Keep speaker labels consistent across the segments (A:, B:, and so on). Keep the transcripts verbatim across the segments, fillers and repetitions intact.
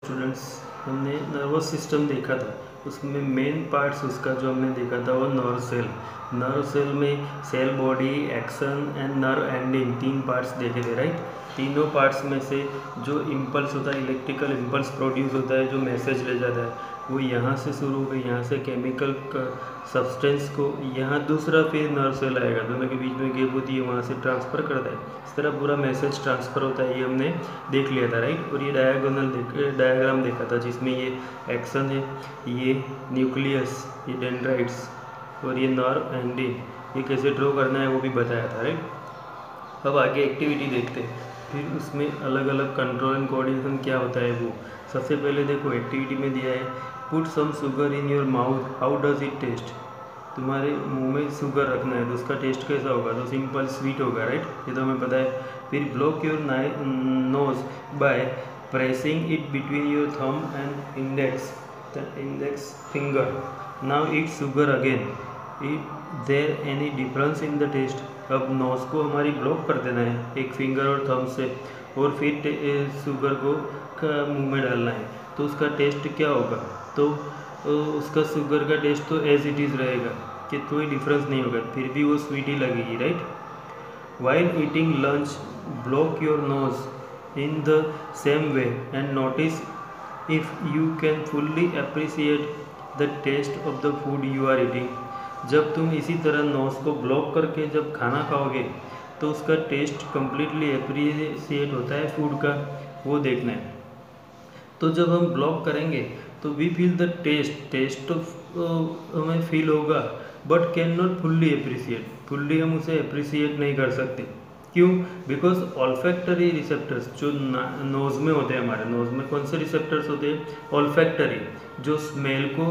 A: Students, हमने nervous system देखा था। उसमें मेन पार्ट्स उसका जो हमने देखा था वो नर्व सेल। नर्व सेल में cell body, action and nerve ending, तीन पार्ट्स देखे थे, राइट। तीनों पार्ट्स में से जो इम्पल्स होता है, इलेक्ट्रिकल इम्पल्स प्रोड्यूस होता है, जो मैसेज ले जाता है, वो यहाँ से शुरू होकर यहाँ से केमिकल सब्सटेंस को यहाँ दूसरा फिर नर्व सेल आएगा, दोनों के बीच में गैप होती है, वहाँ से ट्रांसफ़र करता है। इस तरह पूरा मैसेज ट्रांसफ़र होता है, ये हमने देख लिया था, राइट। और ये डायगोनल देख डायग्राम देखा था जिसमें ये एक्शन है, ये न्यूक्लियस, ये डेंड्राइट्स और ये नर्व एंडिंग, ये कैसे ड्रॉ करना है वो भी बताया था, राइट। अब आगे एक्टिविटी देखते हैं, फिर उसमें अलग अलग कंट्रोल एंड कोऑर्डिनेशन क्या होता है वो। सबसे पहले देखो एक्टिविटी में दिया है put some sugar in your mouth, how does it taste. तुम्हारे मुंह में शुगर रखना है तो उसका टेस्ट कैसा होगा, तो सिंपल स्वीट होगा, राइट, ये तो हमें पता है। फिर block your nose by pressing it between your thumb and index index finger, now eat sugar again, it there any difference in the taste. अब नोज को हमारी ब्लॉक कर देना है एक फिंगर और थंब से, और फिर शुगर को मुंह में डालना है, तो उसका टेस्ट क्या होगा, तो उसका शुगर का टेस्ट तो एज इट इज़ रहेगा, कि कोई डिफरेंस नहीं होगा, फिर भी वो स्वीट ही लगेगी, right. While eating lunch block your nose in the same way and notice if you can fully appreciate the taste of the food you are eating. जब तुम इसी तरह नोज को ब्लॉक करके जब खाना खाओगे तो उसका टेस्ट कम्प्लीटली अप्रिशिएट होता है फूड का, वो देखना है। तो जब हम ब्लॉक करेंगे तो we feel the taste, taste हमें फील होगा, but can not fully appreciate, fully हम उसे अप्रिशिएट नहीं कर सकते। क्यों? बिकॉज ऑल्फैक्टरी रिसेप्टर्स जो नोज में होते हैं, हमारे नोज में कौन से रिसेप्टर्स होते हैं, ऑल्फैक्टरी, जो स्मेल को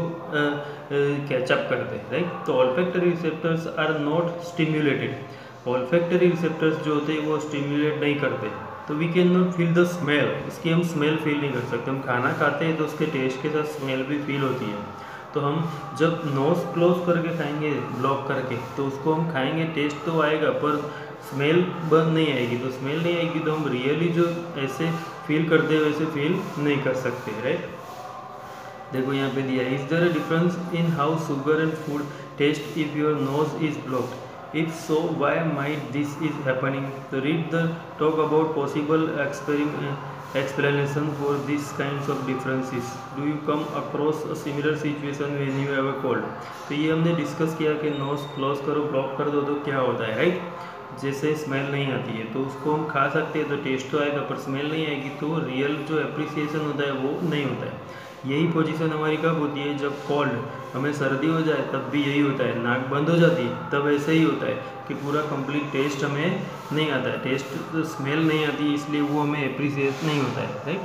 A: कैचअप करते हैं, राइट। तो olfactory receptors are not stimulated, olfactory receptors जो होते हैं वो स्टिम्युलेट नहीं करते, तो we can not feel the smell, इसकी हम स्मेल फील नहीं कर सकते। हम खाना खाते हैं तो उसके टेस्ट के साथ स्मेल भी फील होती है, तो हम जब नोज क्लोज करके खाएंगे ब्लॉक करके तो उसको हम खाएंगे, टेस्ट तो आएगा पर स्मेल बंद नहीं आएगी, तो स्मेल नहीं आएगी तो हम रियली जो ऐसे फील करते हैं वैसे फील नहीं कर सकते, राइट। देखो यहाँ पे दिया, is there a difference in how sugar and food taste if your nose is blocked, if so why might this is happening, so read the talk about possible experiment explanation for these kinds of differences, do you come across a similar situation when you have a cold। तो ये हमने discuss किया कि knows close करो block कर दो तो क्या होता है, राइट। जैसे स्मेल नहीं आती है तो उसको हम खा सकते हैं तो टेस्ट तो आएगा, पर स्मेल नहीं आएगी तो रियल जो एप्रिसिएशन होता है वो नहीं होता है। यही पोजीशन हमारी कब होती है, जब कोल्ड, हमें सर्दी हो जाए तब भी यही होता है, नाक बंद हो जाती है तब ऐसे ही होता है कि पूरा कंप्लीट टेस्ट हमें नहीं आता है, टेस्ट स्मेल नहीं आती, इसलिए वो हमें एप्रिसिएट नहीं होता है, राइट।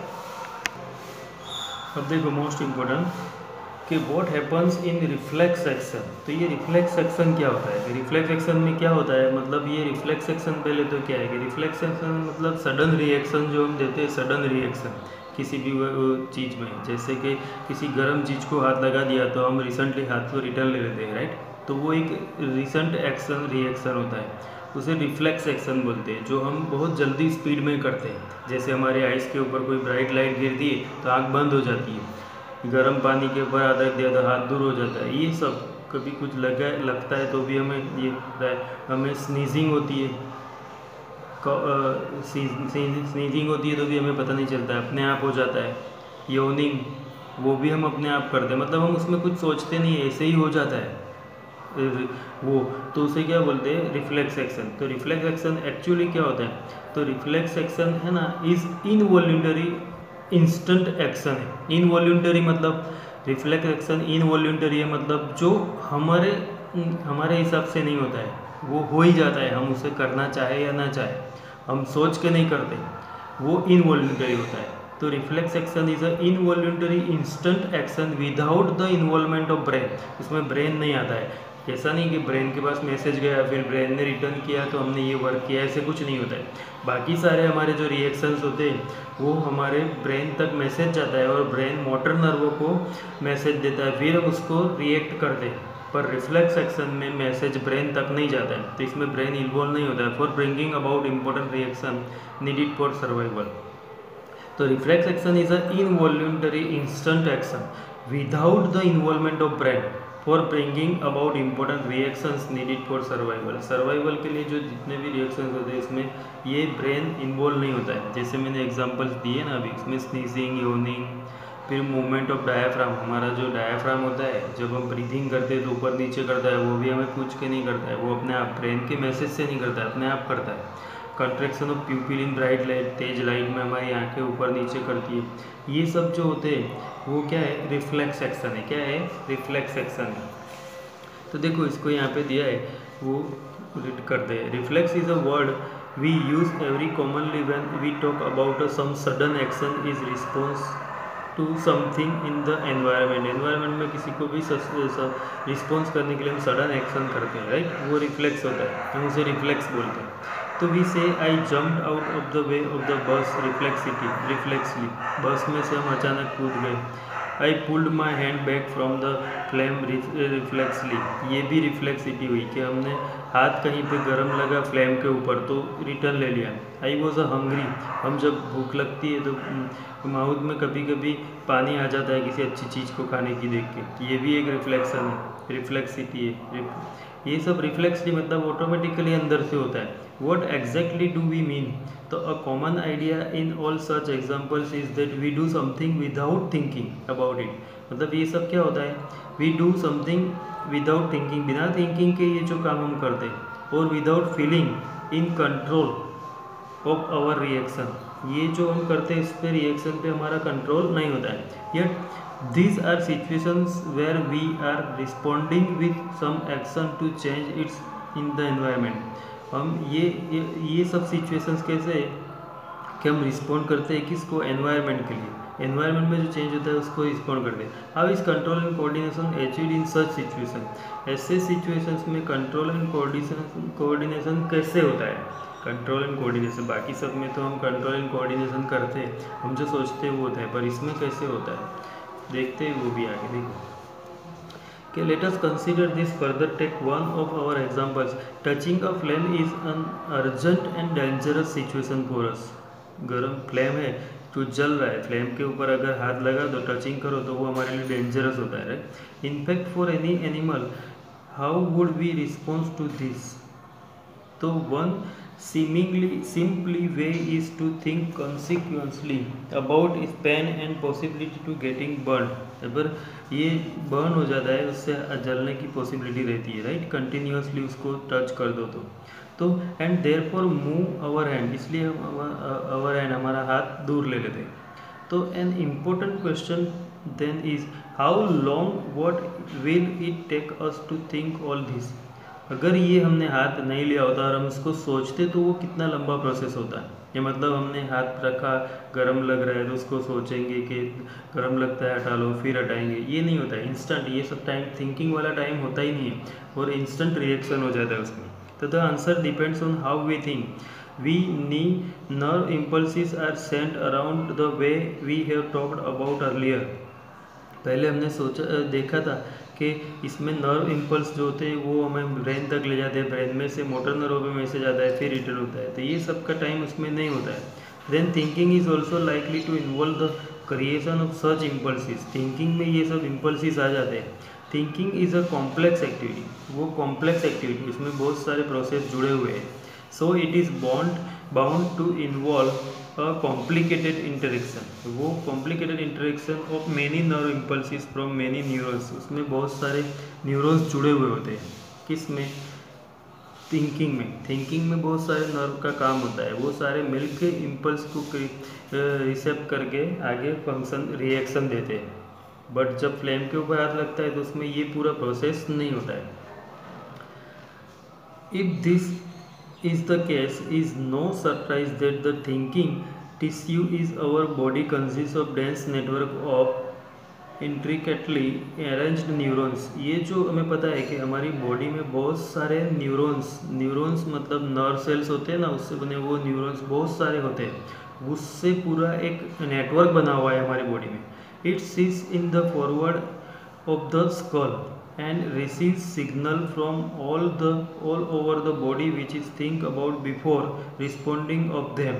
A: अब देखो मोस्ट इम्पोर्टेंट कि what happens in reflex action. तो ये रिफ्लेक्स एक्शन क्या होता है, रिफ्लेक्स एक्शन में क्या होता है, मतलब ये रिफ्लेक्स एक्शन पहले तो क्या है कि रिफ्लेक्स एक्शन मतलब सडन रिएक्शन जो हम देते हैं, सडन रिएक्शन किसी भी चीज़ में, जैसे कि किसी गर्म चीज़ को हाथ लगा दिया तो हम रिसेंटली हाथ को रिटर्न ले लेते हैं, राइट। तो वो एक रिसेंट एक्शन रिएक्शन होता है, उसे रिफ्लेक्स एक्शन बोलते हैं, जो हम बहुत जल्दी स्पीड में करते हैं। जैसे हमारे आइस के ऊपर कोई ब्राइट लाइट गिरती है तो आँख बंद हो जाती है, गर्म पानी के ऊपर हाथ रख दिया तो हाथ दूर हो जाता है, ये सब कभी कुछ लगा लगता है तो भी हमें ये होता है। हमें स्नीजिंग होती है, स्नीजिंग होती है तो भी हमें पता नहीं चलता है, अपने आप हो जाता है। योनिंग वो भी हम अपने आप करते हैं, मतलब हम उसमें कुछ सोचते नहीं है, ऐसे ही हो जाता है वो, तो उसे क्या बोलते हैं, रिफ्लेक्स एक्शन। तो रिफ्लेक्स एक्शन एक्चुअली क्या होता है, तो रिफ्लेक्स एक्शन है ना इज इनवॉल्यूंटरी इंस्टेंट एक्शन है। इनवॉल्यूंटरी मतलब रिफ्लेक्स एक्शन इनवॉल्यूंटरी है, मतलब जो हमारे हमारे हिसाब से नहीं होता है, वो हो ही जाता है, हम उसे करना चाहे या ना चाहे, हम सोच के नहीं करते, वो इनवॉल्यूंटरी होता है। तो reflex action is a involuntary instant action without the involvement of brain, इसमें ब्रेन नहीं आता है। ऐसा नहीं कि ब्रेन के पास मैसेज गया फिर ब्रेन ने रिटर्न किया तो हमने ये वर्क किया, ऐसे कुछ नहीं होता है। बाकी सारे हमारे जो रिएक्शंस होते हैं वो हमारे ब्रेन तक मैसेज जाता है और ब्रेन मोटर नर्वों को मैसेज देता है, फिर हम उसको रिएक्ट करते हैं। पर रिफ्लेक्स एक्शन में मैसेज ब्रेन तक नहीं जाता है, तो इसमें ब्रेन इन्वॉल्व नहीं होता है for bringing about important reaction needed for survival. तो reflex action is a involuntary instant action without the involvement of brain for bringing about important reactions needed for survival. Survival के लिए जो जितने भी reactions होते हैं इसमें ये ब्रेन इन्वॉल्व नहीं होता है। जैसे मैंने एग्जांपल्स दिए ना अभी, इसमें स्नीजिंग, योनिंग, फिर मूवमेंट ऑफ डायाफ्राम। हमारा जो डायाफ्राम होता है जब हम ब्रीथिंग करते हैं तो ऊपर नीचे करता है, वो भी हमें पूछ के नहीं करता है, वो अपने आप ब्रेन के मैसेज से नहीं करता है, अपने आप करता है। Contraction of pupil in bright light, तेज लाइट में हमारी आंखें ऊपर नीचे करती है। ये सब जो होते हैं वो क्या है, रिफ्लेक्स एक्शन है। क्या है, रिफ्लेक्स एक्शन है। तो देखो इसको यहाँ पे दिया है, वो रीड करते हैं। Reflex is a word we use every commonly when we talk about a some sudden action is response to something in the environment. Environment में किसी को भी रिस्पॉन्स करने के लिए हम सडन एक्शन करते हैं, राइट, वो रिफ्लेक्स होता है, हम उसे रिफ्लेक्स बोलते हैं। तो we say I jumped out of the way of the bus reflexity रिफ्लेक्सली, बस में से हम अचानक कूद गए। I pulled my hand back from the flame reflexly, ये भी रिफ्लेक्सिटी हुई कि हमने हाथ कहीं पे गर्म लगा फ्लेम के ऊपर तो रिटर्न ले लिया। आई वॉज अ हंग्री, हम जब भूख लगती है तो माउथ में कभी कभी पानी आ जाता है किसी अच्छी चीज़ को खाने की देख के, ये भी एक रिफ्लेक्शन है, रिफ्लेक्सिटी है। ये सब रिफ्लेक्सली मतलब ऑटोमेटिकली अंदर से होता है। What exactly do we mean? तो a common idea in all such examples is that we do something without thinking about it. मतलब ये सब क्या होता है, we do something without thinking, बिना thinking के ये जो काम हम करते हैं, और without feeling in control of our reaction, ये जो हम करते हैं इस पे रिएक्शन पे हमारा कंट्रोल नहीं होता है। Yet these are situations where we are responding with some action to change its in the environment. हम ये ये ये सब सिचुएशंस कैसे कि हम रिस्पॉन्ड करते हैं किसको, एनवायरनमेंट के लिए। एनवायरनमेंट में जो चेंज होता है उसको रिस्पॉन्ड करते हैं। How is control and coordination achieved in such situation, ऐसे सिचुएशंस में कंट्रोल एंड कोऑर्डिनेशन कोऑर्डिनेशन कैसे होता है। कंट्रोल एंड कोऑर्डिनेशन, बाकी सब में तो हम कंट्रोल एंड कोऑर्डिनेशन करते हैं, हम जो सोचते हैं वो होता है, पर इसमें कैसे होता है देखते हैं, वो भी आगे देखो। Okay, let us consider this further. Take one of our examples. Touching a flame is an urgent and dangerous situation for us. गरम फ्लेम है तो जल रहा है, फ्लेम के ऊपर अगर हाथ लगा दो, टचिंग करो तो वो हमारे लिए डेंजरस होता है, right. In fact for any animal, how would we response to this? तो one seemingly simply way is to think consequently about its pain and possibility to getting burned. अगर ये बर्न हो जाता है उससे जलने की पॉसिबिलिटी रहती है, राइट, कंटिन्यूसली उसको टच कर दो तो तो and therefore move our hand, इसलिए हम आवर हैंड हमारा हाथ दूर ले लेते हैं। तो an important question then is how long what will it take us to think all this. अगर ये हमने हाथ नहीं लिया होता और हम इसको सोचते तो वो कितना लंबा प्रोसेस होता है। ये मतलब हमने हाथ रखा, गरम लग रहा है तो उसको सोचेंगे कि गरम लगता है हटा लो, फिर हटाएंगे, ये नहीं होता है इंस्टेंट। ये सब टाइम थिंकिंग वाला टाइम होता ही नहीं है और इंस्टेंट रिएक्शन हो जाता है उसमें। तो the answer depends on how we think. We knee nerve impulses are sent around the way we have talked about earlier. पहले हमने सोचा देखा था कि इसमें नर्व इम्पल्स जो होते हैं वो हमें ब्रेन तक ले जाते हैं, ब्रेन में से मोटर नर्व में मैसेज आता है, फिर रिटर्न होता है। तो ये सब का टाइम उसमें नहीं होता है। Then thinking is also likely to involve the creation of such impulses. Thinking में ये सब इम्पल्सिस आ जाते हैं। Thinking is a complex activity, वो कॉम्प्लेक्स एक्टिविटी, इसमें बहुत सारे प्रोसेस जुड़े हुए हैं। So it is bond bound to involve a complicated interaction, वो complicated interaction of many nerve impulses from many neurons, उसमें बहुत सारे न्यूरॉन्स जुड़े हुए होते हैं। किस में? थिंकिंग में। थिंकिंग में बहुत सारे नर्व का काम होता है, वो सारे मिलके इम्पल्स को रिसेप्ट करके आगे फंक्शन रिएक्शन देते हैं। बट जब फ्लेम के ऊपर हाथ लगता है तो उसमें ये पूरा प्रोसेस नहीं होता है। If this is the case, is no surprise that the thinking tissue is our body consists of dense network of intricately arranged neurons। ये जो हमें पता है कि हमारी बॉडी में बहुत सारे न्यूरॉन्स, न्यूरॉन्स मतलब नर्व सेल्स होते हैं ना, उससे बने वो न्यूरॉन्स बहुत सारे होते हैं, उससे पूरा एक नेटवर्क बना हुआ है हमारी बॉडी में। It sits in the forward of the skull and receives signal from all the all over the body which is think about before responding of them।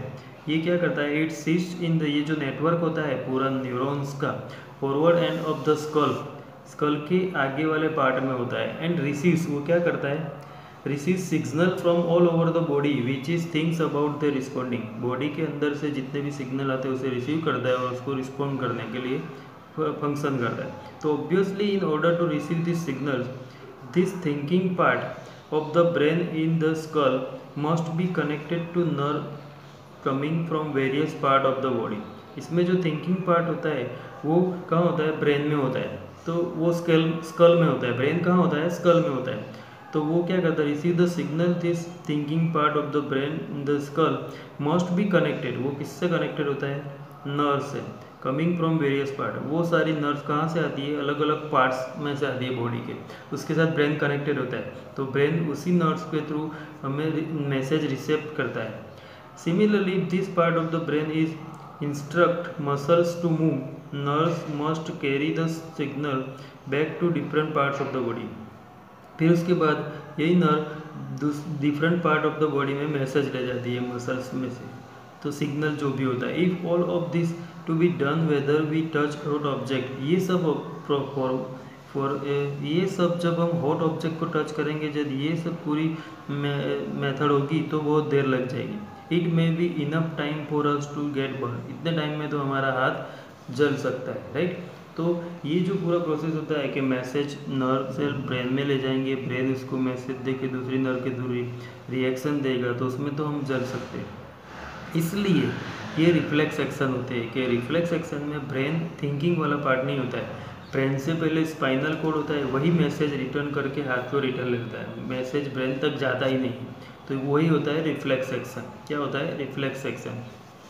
A: ये क्या करता है, इट सिट्स इन द, ये जो network होता है पूरा neurons का forward end of the skull, skull के आगे वाले पार्ट में होता है। एंड रिसीव्स, वो क्या करता है, receive signal from all over the body which is things about the responding, body के अंदर से जितने भी सिग्नल आते हैं उसे रिसीव करता है और उसको रिस्पॉन्ड करने के लिए फंक्शन करता है। तो obviously in order to receive this signal, this thinking part of the brain in the skull must be connected to nerve coming from various part of the body. इसमें जो थिंकिंग पार्ट होता है वो कहाँ होता है, ब्रेन में होता है, तो वो स्कल स्कल में होता है। ब्रेन कहाँ होता है, स्कल में होता है। तो वो क्या करता है, receive the signal, this thinking part of the brain in the skull must be connected, वो किससे कनेक्टेड होता है, नर्व से, कमिंग फ्रॉम वेरियस पार्ट। वो सारी नर्व कहाँ से आती है, अलग अलग पार्ट्स में से आती है बॉडी के, उसके साथ ब्रेन कनेक्टेड होता है। तो ब्रेन उसी नर्व्स के थ्रू हमें मैसेज रिसीव करता है। Similarly this part of the brain is instruct muscles to move, nerves must carry the signal back to different parts of the body. फिर उसके बाद यही nerve different part of the body में message ले जाती है मसल्स में से, तो सिग्नल जो भी होता है। If all of this to be done whether we touch hot object, ये सब फॉर फॉर ये सब जब हम हॉट ऑब्जेक्ट को टच करेंगे, जब ये सब पूरी मेथड होगी तो बहुत देर लग जाएगी। It may be enough time for us to get burn, इतने टाइम में तो हमारा हाथ जल सकता है, राइट। तो ये जो पूरा प्रोसेस होता है कि मैसेज नर्व से ब्रेन में ले जाएंगे, ब्रेन उसको मैसेज दे के दूसरी नर्व के थ्रू रिएक्शन देगा, तो उसमें तो हम जल सकते हैं। इसलिए ये रिफ्लेक्स एक्शन होते हैं कि रिफ्लेक्स एक्शन में ब्रेन थिंकिंग वाला पार्ट नहीं होता है, ब्रेन से पहले स्पाइनल कोड होता है, वही मैसेज रिटर्न करके हाथ को रिटर्न लगता है, मैसेज ब्रेन तक जाता ही नहीं। तो वही होता है रिफ्लेक्स एक्शन। क्या होता है रिफ्लेक्स एक्शन,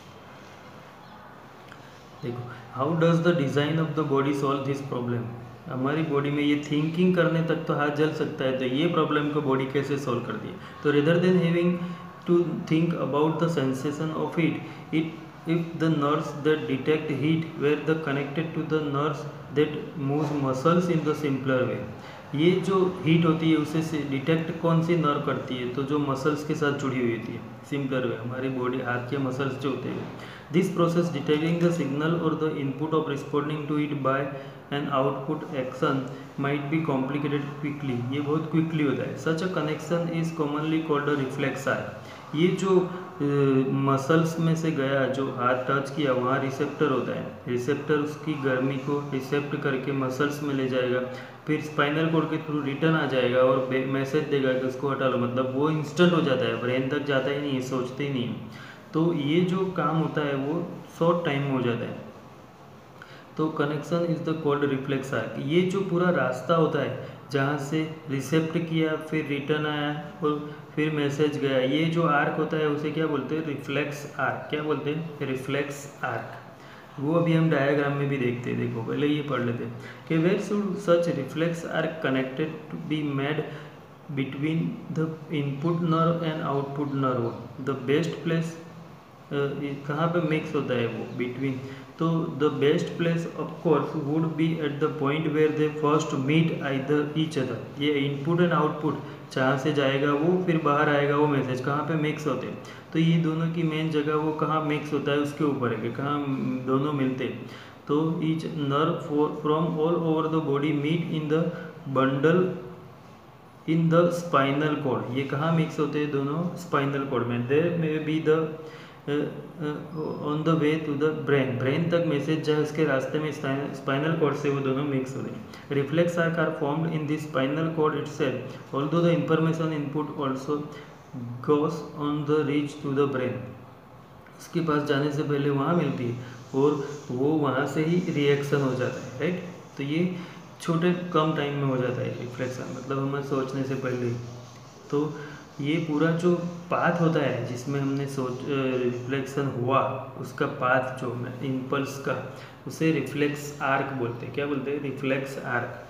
A: देखो how does the design of the body solve this problem. हमारी बॉडी में ये थिंकिंग करने तक तो हाथ जल सकता है, तो ये प्रॉब्लम को बॉडी कैसे सॉल्व कर दी। तो rather than having to think about the sensation of heat, it if the nerves that detect heat were the connected to the nerves that moves muscles in the simpler way, ये जो heat होती है उसे detect कौन सी nerve करती है, तो जो मसल्स के साथ जुड़ी हुई होती है, सिंपलर वे हमारी बॉडी हाथ के मसल्स जो होते हैं। This process detecting the signal और the input of responding to it by an output action might be complicated quickly, ये बहुत क्विकली होता है। Such a connection is commonly called a reflex arc. ये जो मसल्स uh, में से गया, जो हाथ टच किया, वहाँ रिसेप्टर होता है, रिसेप्टर उसकी गर्मी को रिसेप्ट करके मसल्स में ले जाएगा, फिर स्पाइनल कोड के थ्रू रिटर्न आ जाएगा और मैसेज देगा कि उसको हटा लो, मतलब वो इंस्टेंट हो जाता है, ब्रेन तक जाता ही नहीं है, सोचते ही नहीं। तो ये जो काम होता है वो शॉर्ट टाइम में हो जाता है। तो connection is the called reflex arc. ये जो पूरा रास्ता होता है जहाँ से रिसेप्ट किया, फिर रिटर्न आया और फिर मैसेज गया, ये जो आर्क होता है उसे क्या बोलते हैं, रिफ्लेक्स आर्क। क्या बोलते हैं, रिफ्लेक्स आर्क। वो अभी हम डायग्राम में भी देखते हैं, देखो पहले ये पढ़ लेते हैं कि where should such reflex arc connected to be made between the input nerve and output nerve, the best place कहाँ पे मिक्स होता है वो बिटवीन, तो the best place of course would be at the point where they first meet either each other. ये input and output जहाँ से जाएगा वो, फिर बाहर आएगा वो मैसेज, कहाँ पे मिक्स होते हैं। तो ये दोनों की मेन जगह वो कहाँ मिक्स होता है उसके ऊपर है कि कहाँ दोनों मिलते हैं। तो each nerve from all over the body meet in the bundle in the spinal cord. ये कहाँ मिक्स होते हैं दोनों, स्पाइनल कॉर्ड में। There may be the on the way to the brain, brain तक मैसेज जाए उसके रास्ते में स्पाइनल कॉर्ड से वो दोनों मिक्स हो रहे। Reflex arc are formed in this spinal cord itself, although the information input also goes on the reach to the brain. उसके पास जाने से पहले वहाँ मिलती है और वो वहाँ से ही रिएक्शन हो जाता है, राइट। तो ये छोटे कम टाइम में हो जाता है रिफ्लेक्शन, मतलब हमें सोचने से पहले। तो ये पूरा जो पाथ होता है जिसमें हमने सोच रिफ्लेक्शन हुआ, उसका पाथ जो है इम्पल्स का, उसे रिफ्लेक्स आर्क बोलते हैं। क्या बोलते हैं, reflex arc.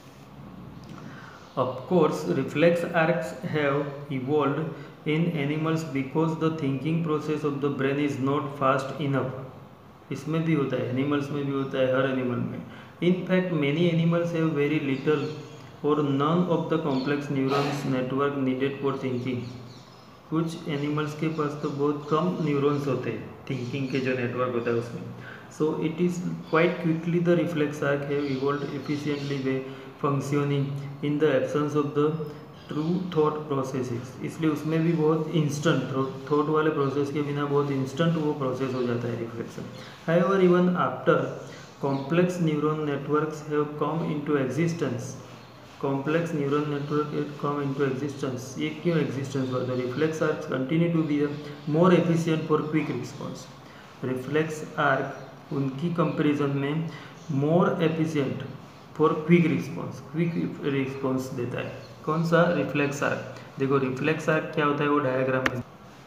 A: Of course reflex arcs have evolved in animals because the thinking process of the brain is not fast enough. इसमें भी होता है, एनिमल्स में भी होता है, हर एनिमल में। In fact many animals have very little or none of the complex neurons network needed for thinking. कुछ एनिमल्स के पास तो बहुत कम न्यूरॉन्स होते हैं थिंकिंग के जो नेटवर्क होता है उसमें. So it is quite quickly the reflex arc have evolved efficiently way functioning in the absence of the true thought processes. इसलिए उसमें भी बहुत इंस्टेंट थॉट वाले प्रोसेस के बिना बहुत इंस्टेंट वो प्रोसेस हो जाता है reflection. However even after complex neuron networks have come into existence, complex neural network come into existence. ये क्यों एग्जिस्टेंस हुआ? तो reflex arc continue to be more efficient for quick response. Reflex arc उनकी comparison में more efficient for quick response, quick response देता है. कौन सा? Reflex arc. देखो रिफ्लेक्स आर्क क्या होता है वो डायग्राम में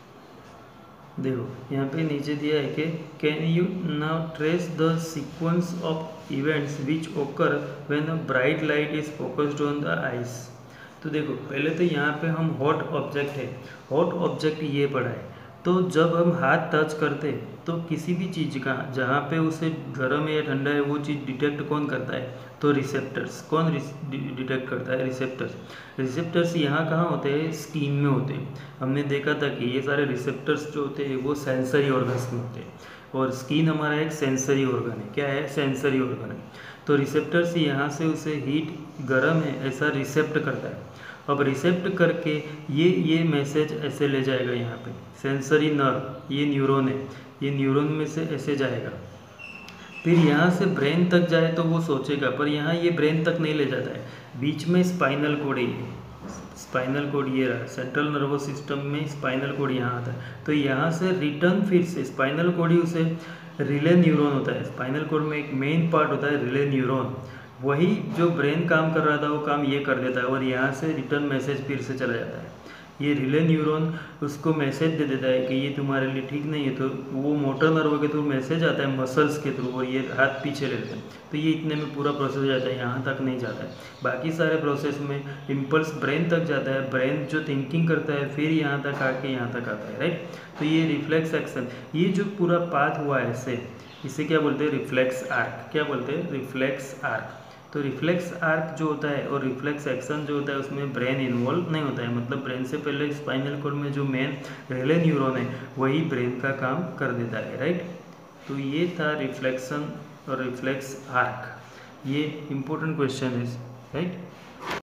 A: देखो यहाँ पे नीचे दिया है कि can you now trace the sequence of events which occur when a bright light is focused on the eyes. तो देखो पहले तो यहाँ पे हम हॉट ऑब्जेक्ट है, हॉट ऑब्जेक्ट ये पढ़ा है. तो जब हम हाथ टच करते तो किसी भी चीज़ का जहाँ पे उसे गर्म है या ठंडा है वो चीज़ डिटेक्ट कौन करता है? तो रिसेप्टर्स. कौन डिटेक्ट करता है? रिसेप्टर्स. रिसेप्टर्स यहाँ कहाँ होते हैं? स्किन में होते हैं. हमने देखा था कि ये सारे रिसेप्टर्स जो होते हैं वो सेंसरी ऑर्गन्स में होते हैं और स्किन हमारा एक सेंसरी ऑर्गन है. क्या है? सेंसरी ऑर्गन है. तो रिसेप्टर्स यहाँ से उसे हीट गर्म है ऐसा रिसेप्ट करता है. अब रिसेप्ट करके ये ये मैसेज ऐसे ले जाएगा यहाँ पे सेंसरी नर्व, ये न्यूरॉन है, ये न्यूरॉन में से ऐसे जाएगा, फिर यहाँ से ब्रेन तक जाए तो वो सोचेगा, पर यहाँ ये ब्रेन तक नहीं ले जाता है. बीच में स्पाइनल कोड है, स्पाइनल कोड ये रहा. सेंट्रल नर्वस सिस्टम में स्पाइनल कोड यहाँ आता है. तो यहाँ से रिटर्न फिर से स्पाइनल कोड ही उसे रिले न्यूरॉन होता है. स्पाइनल कोड में एक मेन पार्ट होता है रिले न्यूरॉन. वही जो ब्रेन काम कर रहा था वो काम ये कर देता है और यहाँ से रिटर्न मैसेज फिर से चला जाता है. ये रिले न्यूरॉन उसको मैसेज दे देता है कि ये तुम्हारे लिए ठीक नहीं है. तो वो मोटर नर्व के थ्रू मैसेज आता है मसल्स के थ्रू और ये हाथ पीछे लेते हैं. तो ये इतने में पूरा प्रोसेस हो जाता है, यहाँ तक नहीं जाता है. बाकी सारे प्रोसेस में इम्पल्स ब्रेन तक जाता है, ब्रेन जो थिंकिंग करता है फिर यहाँ तक आके यहाँ तक आता है. राइट. तो ये रिफ्लेक्स एक्शन, ये जो पूरा पाथ हुआ है ऐसे, इसे क्या बोलते हैं? Reflex arc. क्या बोलते हैं? Reflex arc. तो रिफ्लेक्स आर्क जो होता है और रिफ्लेक्स एक्शन जो होता है उसमें ब्रेन इन्वॉल्व नहीं होता है. मतलब ब्रेन से पहले स्पाइनल कोड में जो मेन रिले न्यूरॉन है वही ब्रेन का काम कर देता है. राइट. तो ये था रिफ्लेक्शन और रिफ्लेक्स आर्क. ये इंपॉर्टेंट क्वेश्चन है. राइट.